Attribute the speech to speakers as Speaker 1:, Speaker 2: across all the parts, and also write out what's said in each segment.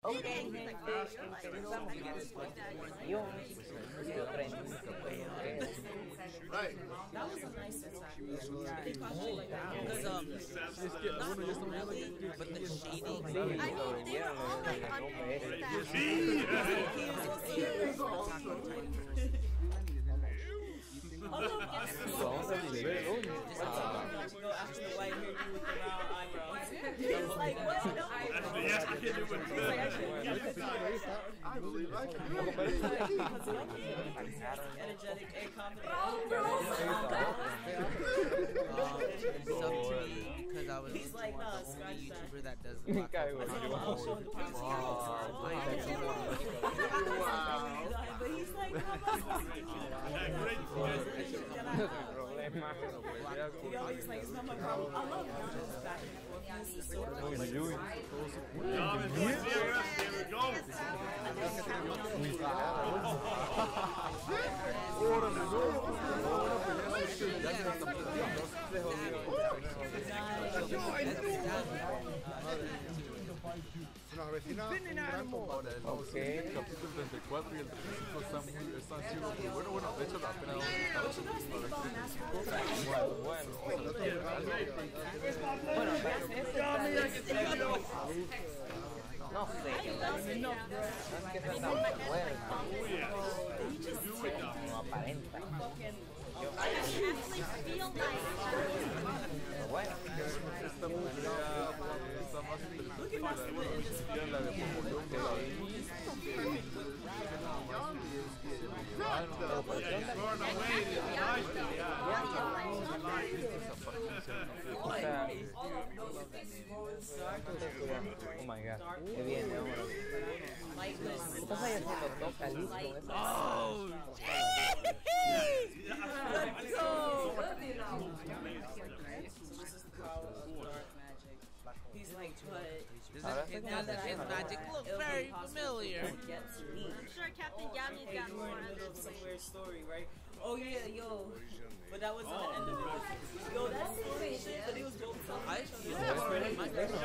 Speaker 1: Ok, gente, empezamos con la discusión de otra
Speaker 2: Right.
Speaker 3: That was a nice attack. Because
Speaker 4: not really, but the shading.
Speaker 1: Sí, lo vieron,
Speaker 3: after the white hair dude with the round eyebrows. He was like, what? No.
Speaker 2: Yes, I can do it. I believe I can do it.
Speaker 3: Energetic and confident.
Speaker 4: It's up to me because I was
Speaker 3: He's like,
Speaker 4: the
Speaker 3: nah,
Speaker 4: only
Speaker 3: scratch that.
Speaker 4: YouTuber that does black
Speaker 3: I'll show the pants. But he's like, yo, he's like, it's not my problem. I love Giannis back and forth. He's so
Speaker 2: Se nos avecina un gran combate.
Speaker 5: El capítulo 34 y el 35 están siendo muy buenos. Bueno, de hecho, apenas
Speaker 1: no sé, no es que sea tan fuerte, no aparenta.
Speaker 6: I actually feel like
Speaker 1: Bueno,
Speaker 5: esta pelea está más interesante que la de Pokémon que la
Speaker 1: oh my god, qué bien, ¿qué pasa ahí haciendo toca listo?
Speaker 3: Let's go! So this is the power of dark magic. He's like, but
Speaker 4: Now that his magic looks very familiar.
Speaker 3: Get to me.
Speaker 6: I'm sure Captain Yami's
Speaker 3: Hey,
Speaker 6: got
Speaker 3: you were
Speaker 6: more
Speaker 3: in the
Speaker 6: of
Speaker 3: middle of
Speaker 6: this.
Speaker 3: some weird story, right? Oh yeah, yo. But that wasn't the end of it. Yo, that's the shit, but it was both sides.
Speaker 4: I
Speaker 6: You have reason with the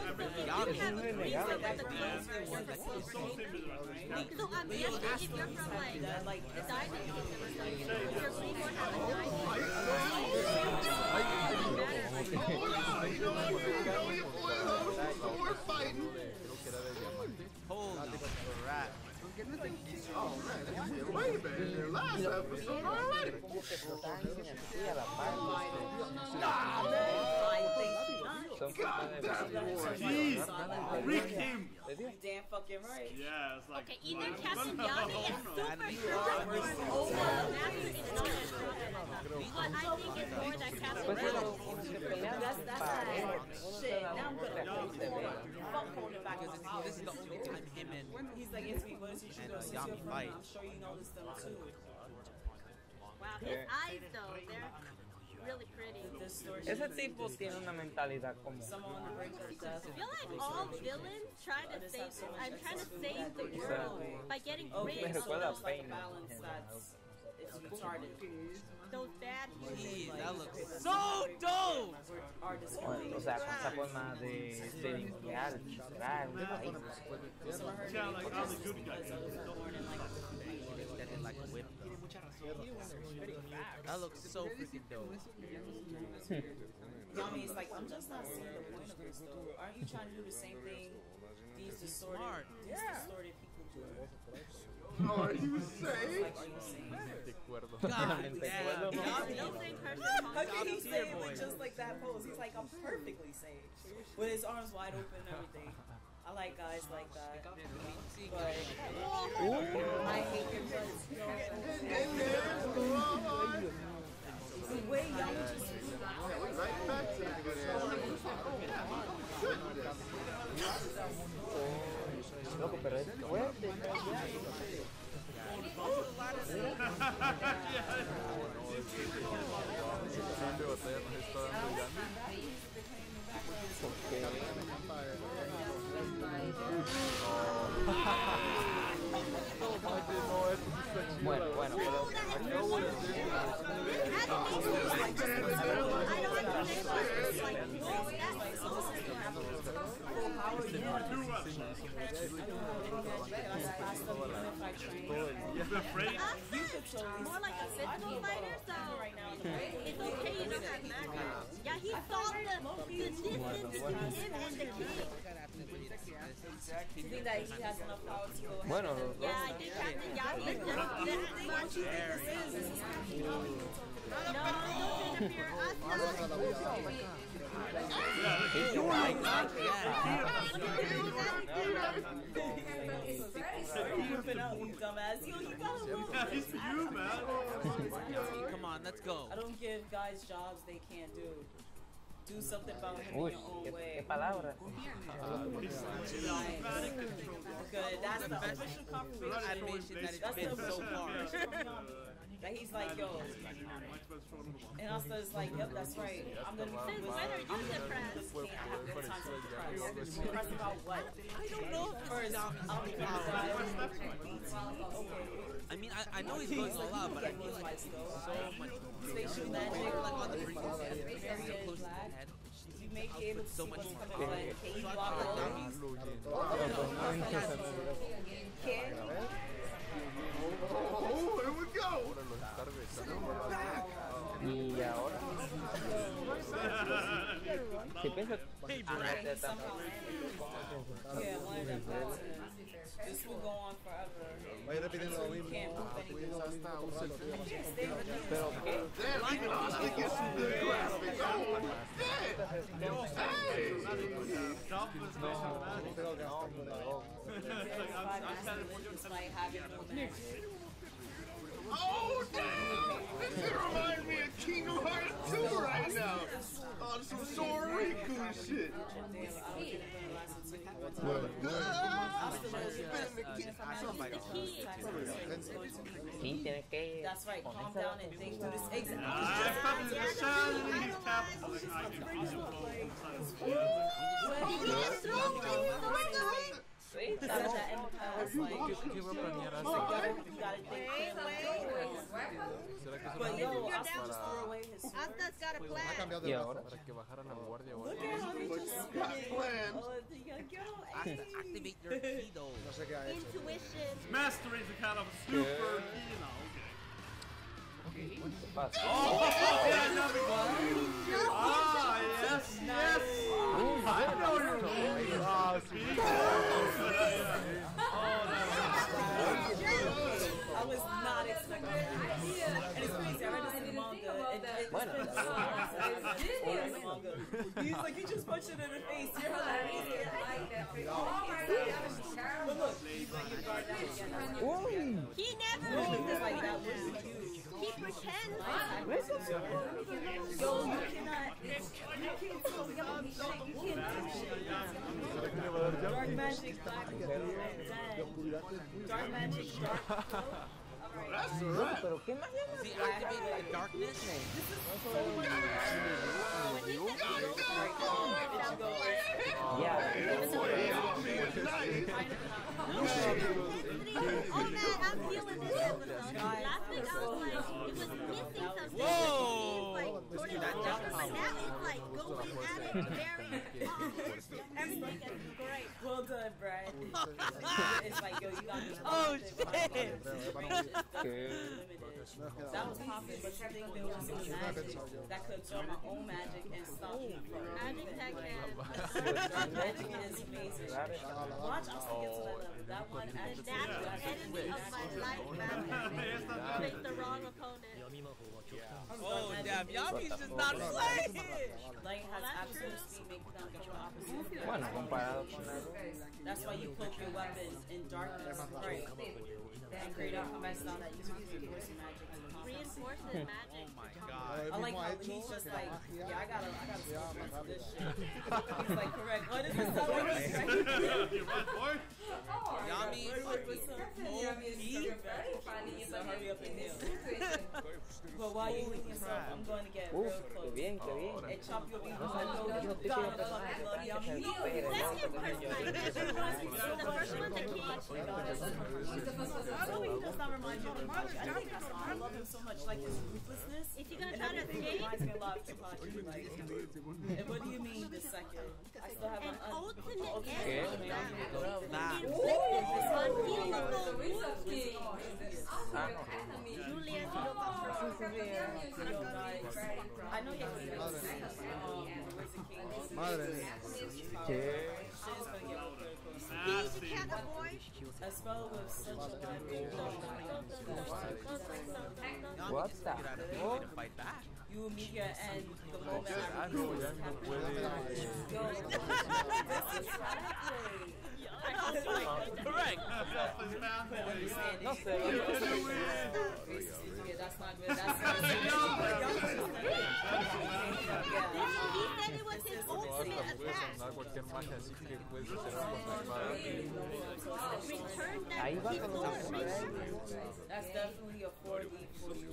Speaker 6: clothes version. So I'm guessing if you're from like the dynasty, your Greenwood have a
Speaker 2: We're fighting.
Speaker 4: Holy crap.
Speaker 2: Oh man, wait a minute. Their last episode already.
Speaker 3: Jeez,
Speaker 2: Reek him.
Speaker 3: damn fucking right.
Speaker 2: Yeah, it's like.
Speaker 6: Okay, either Captain Yami is super strong or Master is not as strong as I thought. But I think it's more that Captain Yami.
Speaker 3: That's shit. Now I'm gonna fuck holding back
Speaker 4: Because
Speaker 3: my
Speaker 4: this is the only time him and
Speaker 3: He's like, it's me, what is he
Speaker 4: And,
Speaker 3: doing?
Speaker 4: Yami fight.
Speaker 3: I'm sure you noticed them too.
Speaker 6: Wow, his eyes though, they're really pretty.
Speaker 3: This story.
Speaker 1: Ese tipo tiene una mentalidad como
Speaker 3: Someone on the brink of death.
Speaker 6: I feel like all villains try to save. I'm trying to save the world by getting
Speaker 3: Okay,
Speaker 6: rid
Speaker 1: me
Speaker 6: of
Speaker 1: recuerda
Speaker 3: so there's like a
Speaker 1: Pain.
Speaker 3: balance that's it's retarded.
Speaker 6: those bad humans.
Speaker 4: Jeez, that looks so dope!
Speaker 3: Our display.
Speaker 1: o sea, con esa forma de limpiar, filtrar, un país.
Speaker 4: Extended like a whip. That looks so freaking dope.
Speaker 3: Yami is like, I'm just not seeing the point of this though. Aren't you trying to do the same thing these distorted people do?
Speaker 2: Oh, are you saying?
Speaker 3: Like, are you saying?
Speaker 4: God damn.
Speaker 6: No same person.
Speaker 3: How can he
Speaker 4: Top
Speaker 3: say
Speaker 4: tier
Speaker 3: it
Speaker 4: boy.
Speaker 3: with just like that pose? He's like, I'm perfectly safe. With his arms wide open and everything. I like guys like that. But I hate your guts. The way y'all just
Speaker 2: Right back to the good
Speaker 1: Loco, pero es fuerte.
Speaker 5: de batalla nos está dando Yami.
Speaker 1: Bueno, bueno, pero
Speaker 3: power, yeah.
Speaker 5: Two up.
Speaker 3: I asked them even if I train.
Speaker 5: You're afraid?
Speaker 3: You could totally
Speaker 6: More like a physical fighter, so
Speaker 3: right now in the ring.
Speaker 6: it's okay you don't have magic. Yeah, he saw the distance between him and the king.
Speaker 3: You think that he has enough power to go ahead?
Speaker 1: Bueno,
Speaker 6: Yeah, I think Captain Yami is just that much. No, don't interfere.
Speaker 1: he's right.
Speaker 3: Flipping out, you dumbass. Yo, you gotta move.
Speaker 5: He's you, man.
Speaker 4: Come on, let's go.
Speaker 3: I don't give guys jobs they can't do. Do something about him in
Speaker 1: Uy,
Speaker 3: your own
Speaker 1: qué
Speaker 3: way.
Speaker 1: palabra.
Speaker 3: Good. That's the official confirmation.
Speaker 4: Admission that
Speaker 3: That's
Speaker 4: it's
Speaker 3: the
Speaker 4: been so
Speaker 3: official
Speaker 4: far.
Speaker 3: confirmation. That he's like, yo. And also it's like, yep, that's right. I'm gonna be
Speaker 6: Since when are you depressed?
Speaker 3: I have no time to depress. Depressed about what?
Speaker 4: I don't know if
Speaker 3: First,
Speaker 4: it's
Speaker 3: I'll be
Speaker 4: I mean, I know he's going all out, but I feel like it's so much.
Speaker 3: Station magic,
Speaker 4: Like on the previous
Speaker 3: very
Speaker 4: so close to the
Speaker 3: black.
Speaker 4: head.
Speaker 3: You may be able to
Speaker 4: So
Speaker 3: see
Speaker 4: much
Speaker 3: what's
Speaker 4: more
Speaker 3: coming, but can you block those? Can
Speaker 2: Oh, here we go.
Speaker 1: Y ahora, si pienso,
Speaker 3: yeah, one of them parts. This will go on forever.
Speaker 2: Vaya repitiendo lo mismo.
Speaker 3: Can't move anything.
Speaker 1: pero qué,
Speaker 2: Damn, even Austin gets some good graphics. Oh, shit. Hey.
Speaker 3: Like having no magic.
Speaker 2: Oh, damn. This reminds me of Kingdom Hearts 2 right now. On some Soriku shit.
Speaker 1: sí, tienes que
Speaker 3: That's right, calm down and think through this. Exactly.
Speaker 1: sí,
Speaker 3: That in the past, like, you gotta think but yo, Asta just threw away his sword.
Speaker 6: Asta's got a plan.
Speaker 1: y ahora,
Speaker 5: Para que bajaran la guardia,
Speaker 3: Look at how he just
Speaker 2: Plan.
Speaker 3: oh, yo,
Speaker 4: Activate your key though.
Speaker 2: No sé qué ha hecho.
Speaker 6: Intuition.
Speaker 5: Mastery is a kind of super key now.
Speaker 1: ¿qué pasa?
Speaker 5: Ah, yes, yes. I know you're
Speaker 3: I was not expecting that. And it's crazy, I read this in the manga. It's
Speaker 1: Bueno.
Speaker 3: been so long since I read the manga. He's like, you just punched it in the face. You're hilarious. But look, he's like, your guard down again.
Speaker 6: He never.
Speaker 3: It's like, that was huge.
Speaker 6: He pretends.
Speaker 3: Yo, you cannot. You can't tell me I'm shit. You cannot. Dark magic, black, dead. Dark magic, dark.
Speaker 2: That's alright.
Speaker 1: pero qué más llamas.
Speaker 4: See, activated the darkness.
Speaker 1: Ya,
Speaker 6: All that, I'm feeling this episode. Last week I was like, it was missing something.
Speaker 4: Whoa!
Speaker 6: Like, sort of jumping, but now it's like going at it very everything is great.
Speaker 3: Well done, Brad. It's like, yo, you got me.
Speaker 4: Oh shit!
Speaker 3: That was popping, but you think there was some magic that could absorb my own magic and stop me from
Speaker 6: Magic tech hand.
Speaker 3: Dark magic is amazing. Watch, I'll still get to that level. That one actually.
Speaker 6: That's the enemy of my life, man. Pick the wrong opponent.
Speaker 4: Oh damn, Yami's just not playing.
Speaker 3: Lane has absolute speed, making them control opposite.
Speaker 1: bueno, comparado con algo.
Speaker 3: That's why you cloak your weapons in darkness, right? And create a combat style that uses reinforcing magic.
Speaker 6: Reinforces magic.
Speaker 4: Oh my god.
Speaker 3: I like how he's just like, yeah, I gotta switch this shit. He's like, correct. What is this?
Speaker 5: You're right, boy.
Speaker 4: Yami,
Speaker 3: So hurry up and heal. Well, But while you're eating yourself, I'm going to get real
Speaker 1: Uf, qué
Speaker 3: close.
Speaker 1: bien, qué bien.
Speaker 3: And chop your beef.
Speaker 1: No
Speaker 3: I
Speaker 1: sabes
Speaker 3: know
Speaker 1: que
Speaker 3: you
Speaker 1: dijo tipo
Speaker 3: gotta
Speaker 1: de
Speaker 3: fucking love
Speaker 1: personaje.
Speaker 3: yummy.
Speaker 1: Se espera,
Speaker 6: Let's
Speaker 1: ¿no?
Speaker 6: get personalized. The first one, the king.
Speaker 3: Joey does not remind you of Hibachi. I think that's why I love him so much. Like his ruthlessness.
Speaker 6: Is he gonna
Speaker 3: And
Speaker 6: try to
Speaker 3: everything
Speaker 6: escape?
Speaker 3: reminds me a lot of Hibachi. Like, and what do you mean the second? I still have
Speaker 6: An
Speaker 3: my
Speaker 6: ultimate
Speaker 1: ¿Qué?
Speaker 6: end that
Speaker 4: Nah.
Speaker 6: inflicted unhealable wounds.
Speaker 1: Ah, no.
Speaker 6: Julian
Speaker 3: Yo, guys, I know you have to
Speaker 2: Madre mía.
Speaker 1: ¿Qué?
Speaker 6: These you can't avoid.
Speaker 3: I spell with such a lot
Speaker 1: What the
Speaker 4: Get out of here
Speaker 1: fuck?
Speaker 4: to fight back.
Speaker 3: you will meet your end the moment
Speaker 5: Ah,
Speaker 3: I
Speaker 5: no, ya no puede.
Speaker 3: Yo, this is
Speaker 4: Correct.
Speaker 1: No sé.
Speaker 3: yeah, that's not good. That's not good.
Speaker 6: He said it was his ultimate
Speaker 5: Puedes
Speaker 6: attack.
Speaker 5: andar cualquier magia así que puedes hacer algo con la espada.
Speaker 6: Return that
Speaker 1: Ahí va
Speaker 6: he
Speaker 1: con
Speaker 6: stole
Speaker 1: los
Speaker 6: from you.
Speaker 3: That's definitely a 4D for you.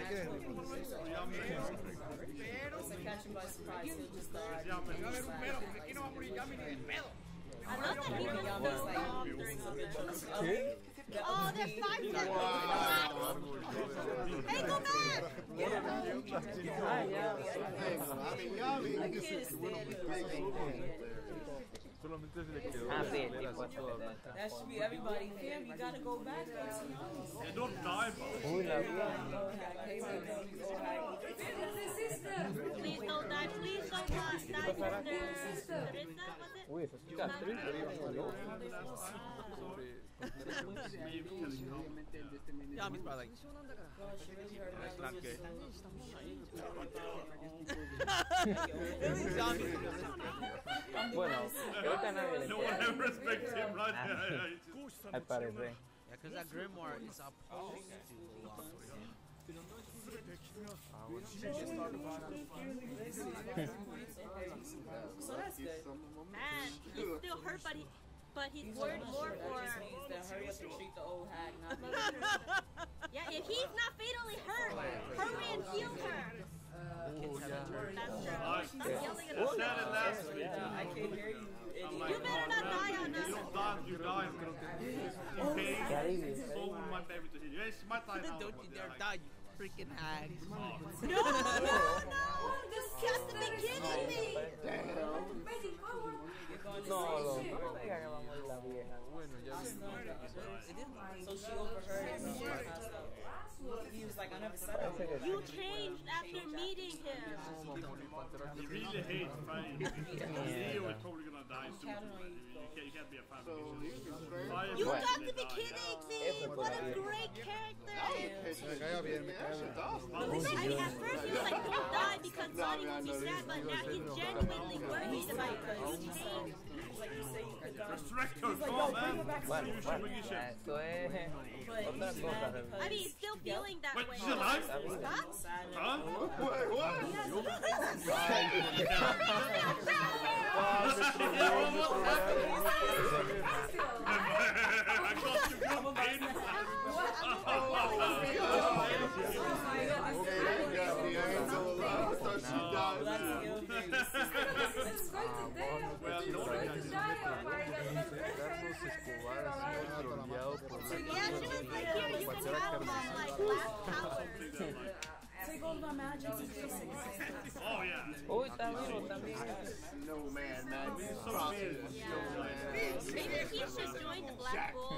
Speaker 3: Listen, catch him by surprise. He'll just die.
Speaker 6: I love that he was so calm during the
Speaker 1: ¿Qué?
Speaker 6: Oh, they're fighting. Hey, go back!
Speaker 1: Ah, ya.
Speaker 5: Solamente se le quedó
Speaker 1: Ah, sí,
Speaker 5: la
Speaker 1: tipo
Speaker 5: así toda blanca.
Speaker 3: That should be everybody. Fam, you gotta go back.
Speaker 1: Uy, la vida.
Speaker 6: Please don't die. Please don't die, sister. Teresa, was it?
Speaker 1: Uy, eso es cicatriz.
Speaker 4: Yami's probably like, that's not good. At least Yami.
Speaker 1: Bueno, creo que a nadie le queda. Al parecer.
Speaker 4: Yeah, because that grimoire is supposed to belong to him.
Speaker 3: So that's good.
Speaker 6: Man, he's still hurt, but he's worried more for.
Speaker 3: Means that hurry up and treat the old hag, not me.
Speaker 6: Yeah, if he's not fatally hurt, hurry and heal her. That's true. Stop yelling at us.
Speaker 3: I can't hear you. Idiot.
Speaker 6: You better not die on us.
Speaker 1: Qué alivio.
Speaker 4: Don't you dare die, you freaking hag.
Speaker 6: No, this has to be kidding me.
Speaker 1: No, no me diga que va a morir la vieja.
Speaker 5: Bueno, ya
Speaker 3: So she overheard it and she passed out. He was like, I never said
Speaker 1: Parece
Speaker 3: that.
Speaker 1: que
Speaker 6: You changed after meeting him.
Speaker 7: He really hates fighting. Leo is probably gonna die soon. You can't be a fan of him.
Speaker 6: You got to be kidding me. What a great character.
Speaker 2: Me cae bien, me cae bien.
Speaker 6: I mean, at first he was like, don't die because Bonnie will be sad, but now he's genuinely worried about you. You changed.
Speaker 7: Resurrect her, come on, man.
Speaker 1: Bueno, bueno, esto es otra cosa.
Speaker 6: I mean, he's still feeling that
Speaker 7: Wait,
Speaker 6: way.
Speaker 7: she's alive?
Speaker 6: Huh?
Speaker 7: Huh? I got you good,
Speaker 5: Escobar ha sido troleado por la
Speaker 6: Yeah, she was like, here, you can have him on like last power.
Speaker 3: Take all my magic.
Speaker 7: Oh, yeah.
Speaker 1: Uy, está vivo también.
Speaker 6: Maybe he should join the Black Bull.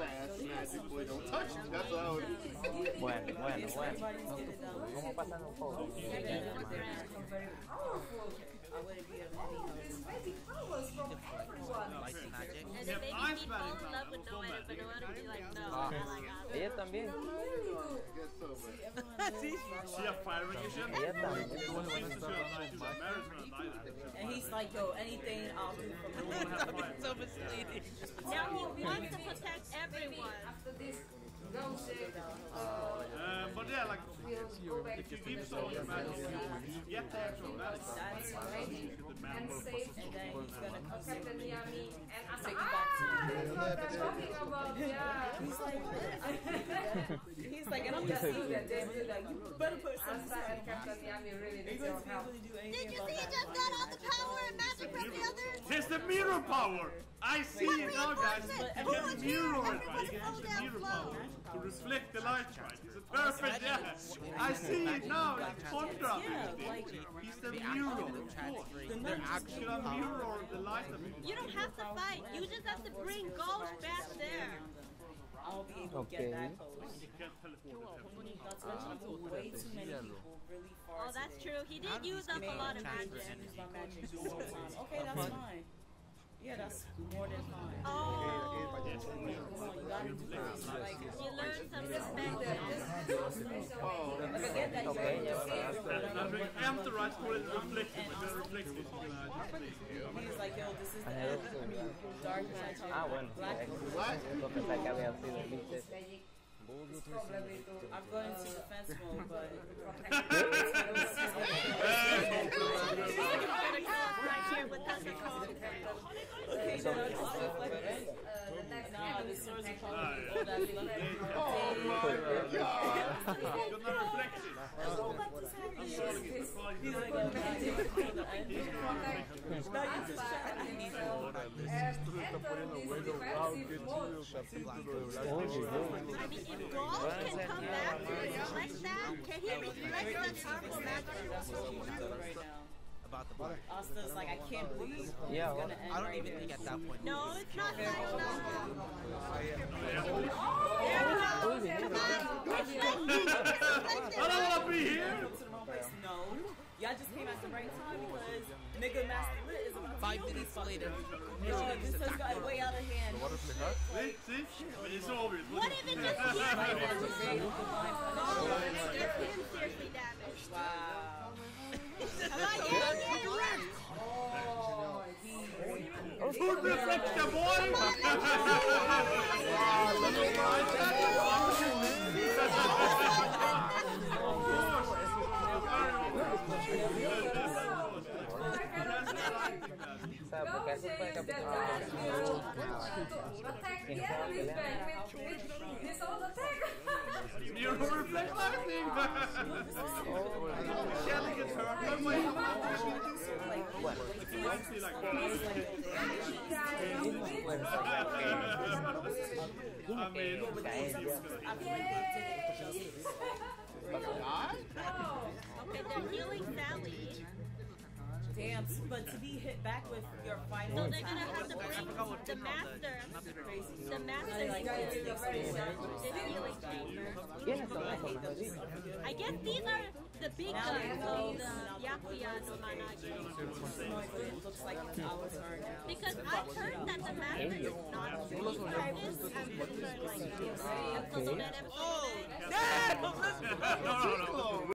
Speaker 1: Bueno, bueno, bueno. ¿Cómo pasan los juegos?
Speaker 4: Light magic.
Speaker 6: And then maybe he'd fall in love with Noah, but Noah would be like, no, I like that.
Speaker 1: Ella también.
Speaker 7: See a fire magician?
Speaker 1: Ella también.
Speaker 7: She's gonna die. Mary's gonna die then.
Speaker 3: And he's like, yo, anything I'll do for you.
Speaker 4: So misleading.
Speaker 6: Now he wants to protect everyone.
Speaker 7: But yeah, like, If you give someone the magic, you get the actual magic.
Speaker 3: That's crazy.
Speaker 7: The man
Speaker 3: And then he's gonna come
Speaker 2: Captain Yami and
Speaker 3: take it back to me.
Speaker 2: that's what I'm talking about, yeah.
Speaker 3: He's like, and I'm just seeing that they're really like, you better put some
Speaker 2: Asa and Captain Yami really
Speaker 3: Are you
Speaker 2: need
Speaker 3: going
Speaker 2: your
Speaker 3: to be
Speaker 2: help.
Speaker 3: able to do
Speaker 6: Did
Speaker 3: anything
Speaker 6: you
Speaker 3: about
Speaker 6: see he
Speaker 3: that?
Speaker 6: just got all the power and magic from the others?
Speaker 7: Tis the mirror power! I see it now, guys. You can mirror it, right? You can use the mirror power to reflect the light, right? It's a perfect, yeah. I see it now. It's contrast. He's the mirror.
Speaker 4: Their actual
Speaker 7: Should I mirror the light of it?
Speaker 6: You don't have to fight. You just have to bring Ghost back there.
Speaker 3: I'll be able to get that close.
Speaker 7: You can't teleport it.
Speaker 3: Not to mention, I put way too many people really far.
Speaker 6: Oh, that's true. He did use up a lot of magic.
Speaker 3: Use my magic the whole time. Okay, that's fine. Yeah, that's more than fine.
Speaker 6: Oh,
Speaker 3: Come on, you gotta do this. Like,
Speaker 6: you learned some respect.
Speaker 3: forget that you're in your
Speaker 7: Enter right for it reflective, but then reflective.
Speaker 3: He's like, yo, this is the end. I mean, dark magic.
Speaker 1: Ah, bueno.
Speaker 3: Black.
Speaker 1: Yo pensaba que había sido Ulises.
Speaker 3: I've gone into defense mode, but okay, so it's just like this. Nah, the swords are probably all that
Speaker 7: You're not reflective.
Speaker 3: He's like, oh, magic for the end. No, you just try. I need help.
Speaker 5: Esto se está poniendo bueno. Wow, qué chido capítulo de Black Mirror.
Speaker 6: I mean, if Ghost can come back to reflect that, can he reflect that powerful magic?
Speaker 3: That's what he's doing right now.
Speaker 4: about the black.
Speaker 3: Asta's like, I can't believe
Speaker 1: Yeah,
Speaker 3: it's gonna end
Speaker 4: I don't
Speaker 3: right
Speaker 4: even
Speaker 3: here.
Speaker 4: think at that point.
Speaker 6: No, it's not like that.
Speaker 7: Oh, I don't want to be here.
Speaker 3: Go to the wrong place. No, y'all just came at the right time because nigga Master Lit is about to
Speaker 4: 5
Speaker 3: kill these
Speaker 4: minutes later.
Speaker 3: fuckers. No, this has got way out of hand.
Speaker 7: See? It's obvious.
Speaker 6: What if it just hit him? Oh, and it gets him seriously damaged.
Speaker 3: Wow.
Speaker 6: Come on, yeah.
Speaker 7: Food reflection, boy!
Speaker 1: ¿Sabes? Porque eso fue capítulo
Speaker 7: You reflect lightning! Shelly gets hurt.
Speaker 6: Okay, they're healing Sally.
Speaker 3: Damn, but to be hit back with your final
Speaker 6: So they're gonna
Speaker 3: attack.
Speaker 6: have to bring the master. The master
Speaker 3: Like,
Speaker 6: to
Speaker 3: it's
Speaker 6: this healing chamber. I guess these are the big guns of the Yakuya no Managi.
Speaker 3: It looks like it's our turn now.
Speaker 6: Because I've heard that the master is not really practiced and like episode 1 and episode 2.
Speaker 7: No, no, no.